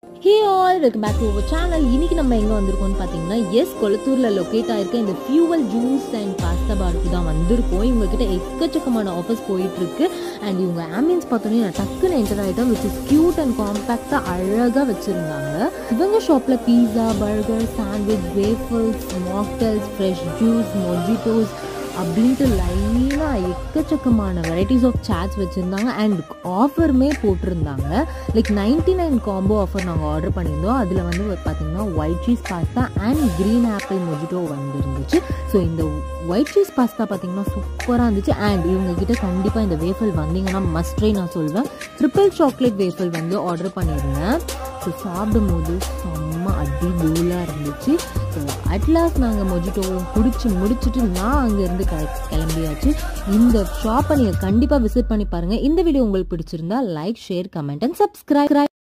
Hey all, welcome back to our channel. இன்னைக்கு நம்ம எங்க வந்திருக்கோம்னு பாத்தீங்கன்னா கொளத்தூர்ல லொகேட் ஆயிருக்க இந்த Fuel Juice and Pasta Park தான் வந்திருக்கோம். இவங்க கிட்ட எக்கச்சக்கமான ஆஃபர்ஸ் போயிட்டு இருக்கு. அண்ட் இவங்க ஆம்பியன்ஸ் பார்த்தோன்னே நான் டக்குன்னு என்டர் ஆயிட்டேன். விச் இஸ் கியூட் அண்ட் காம்பாக்டா அழகா வச்சிருந்தாங்க. இவங்க ஷாப்ல pizza, burger, sandwich, waffles, mocktails, fresh juice, mojitos அப்படின்ட்டு லைனாக எக்கச்சக்கமான வெரைட்டிஸ் ஆஃப் சாட்ஸ் வச்சுருந்தாங்க. அண்ட் ஆஃபருமே போட்டிருந்தாங்க. லைக் 99 காம்போ ஆஃபர் நாங்கள் ஆர்டர் பண்ணியிருந்தோம். அதில் வந்து பார்த்தீங்கன்னா white cheese pasta and green apple mojito வந்து இருந்துச்சு. ஸோ இந்த ஒயிட் சீஸ் பாஸ்தா பார்த்தீங்கன்னா சூப்பராக இருந்துச்சு. அண்ட் இவங்ககிட்ட கண்டிப்பாக இந்த வேஃபல் வந்தீங்கன்னா மஸ்ட்ரை நான் சொல்வேன். ட்ரிபிள் சாக்லேட் வேஃபல் வந்து ஆர்டர் பண்ணியிருந்தேன். ஸோ சாப்பிடும் போது செம்ம அடிபூலாக இருந்துச்சு. ஸோ அட்லாஸ்ட் நாங்கள் மொஜிட்டோவும் முடிச்சுட்டு நான் அங்கேருந்து கிளம்பியாச்சு. இந்த ஷாப்பை நீங்கள் கண்டிப்பாக விசிட் பண்ணி பாருங்கள். இந்த வீடியோ உங்களுக்கு பிடிச்சிருந்தா like, share, comment and subscribe.